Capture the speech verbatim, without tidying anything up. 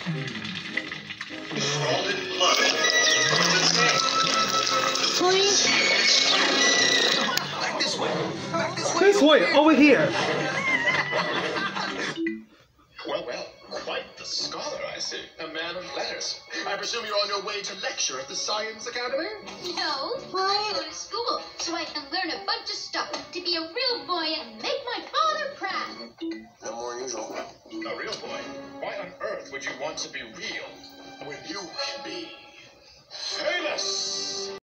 Scalded blood. Please. Back this way. Back this way. This way, over here. Well, well, quite the scholar, I see. A man of letters. I presume you're on your way to lecture at the Science Academy? No, I go to school so I can learn a bunch of stuff to be a real boy and make my father proud. No more unusual. A real boy? Why on earth would you want to be real when you can be famous?